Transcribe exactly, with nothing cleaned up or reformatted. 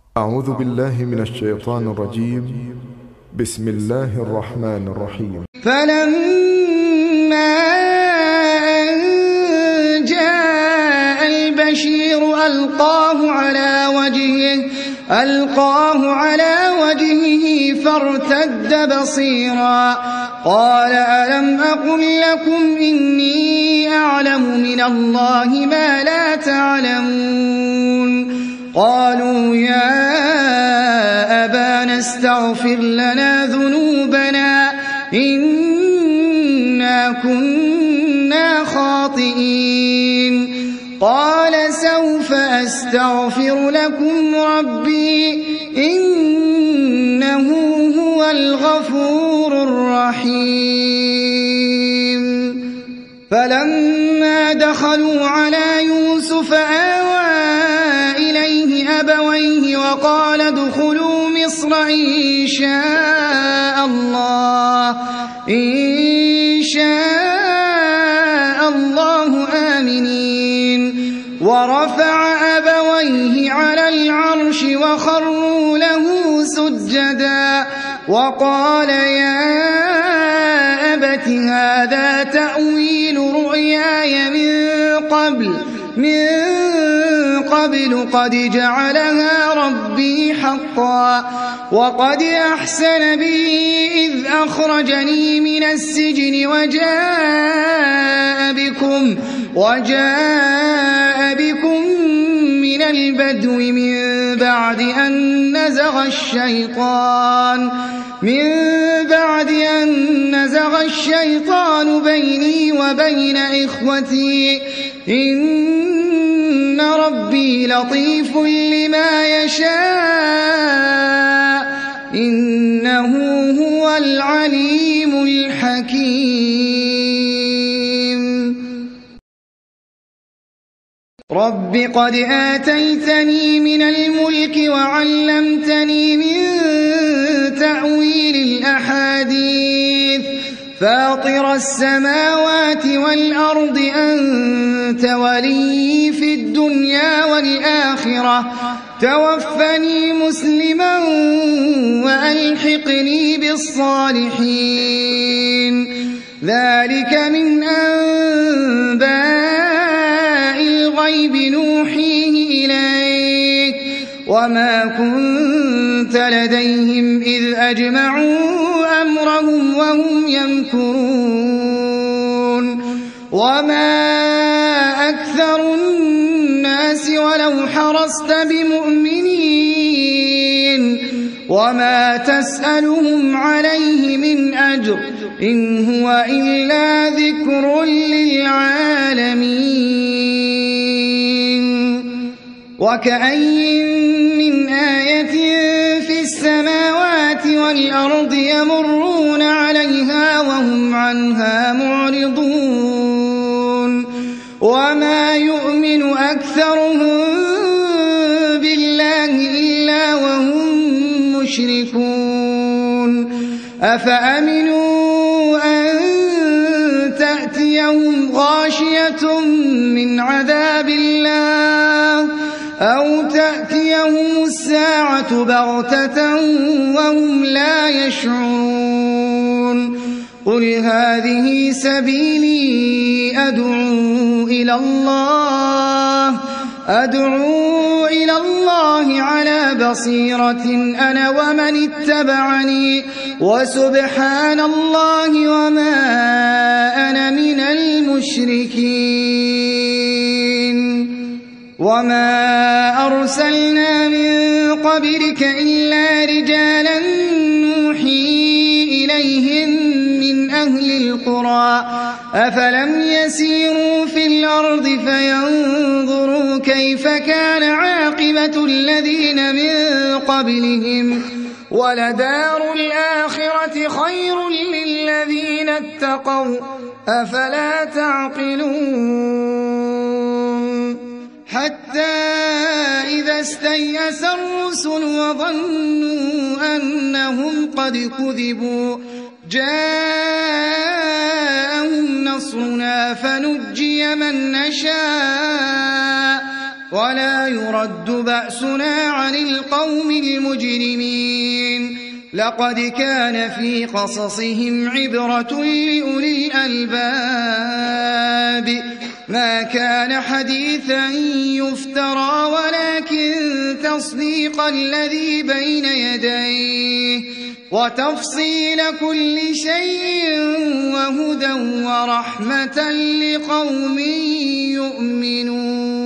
أعوذ بالله من الشيطان الرجيم. بسم الله الرحمن الرحيم. فلما أن جاء البشير ألقاه على وجهه ألقاه على وجهه فارتد بصيرا قال ألم أقل لكم إني أعلم من الله ما لا تعلمون قالوا يا أبانا استغفر لنا ذنوبنا إنا كنا خاطئين قال سوف أستغفر لكم ربي إنه هو الغفور الرحيم. فلما دخلوا على يوسف آوى إليه أبويه وقال ادخلوا مصر إن شاء الله إن شاء الله آمنين ورفع أبويه على العرش وخروا له سجدا وقال يا أبت هذا تأويل رؤياي من قبل من قبل قد جعلها ربي حقا وقد أحسن بي إذ أخرجني من السجن وجاء بكم وجاء بكم من البدو من بعد أن نزغ الشيطان من بعد أن نزغ الشيطان بيني وبين إخوتي إن ربي لطيف لما يشاء إنه هو العليم الحكيم. رب قد آتيتني من الملك وعلمتني من تأويل الأحاديث فاطر السماوات والأرض أنت ولي في الدنيا والآخرة توفني مسلما وألحقني بالصالحين. ذلك من أنباء الغيب نوحيه إليك وما كنت لديهم إذ أجمعوا أمرهم وهم يمكرون وما أكثر الناس ولو حرصت بمؤمنين وما تسألهم عليه من أجر إن هو إلا ذكر للعالمين. وكأين من آية في السماوات والأرض يمرون عليها وهم عنها معرضون وما يؤمن أكثرهم بالله إلا وهم مشركون. أفأمنوا أن تأتيهم غاشية من عذاب الله أو تأتيهم الساعة بغتة وهم لا يشعرون. قل هذه سبيلي أدعو إلى الله أدعو إلى الله على بصيرة أنا ومن اتبعني وسبحان الله وما أنا من المشركين. وما أرسلنا من قبلك إلا رجالا نوحي إليهم من أهل القرى أفلم يسيروا في الأرض فينظروا كيف كان عاقبة الذين من قبلهم ولدار الآخرة خير للذين اتقوا أفلا تعقلون. حتى إذا استيأس الرسل وظنوا أنهم قد كذبوا جاءهم نصرنا فنجي من نشاء ولا يرد بأسنا عن القوم المجرمين لقد كان في قصصهم عبرة لأولي الألباب ما كان حديثا يفترى ولكن تصديق الذي بين يديه وتفصيل كل شيء وهدى ورحمة لقوم يؤمنون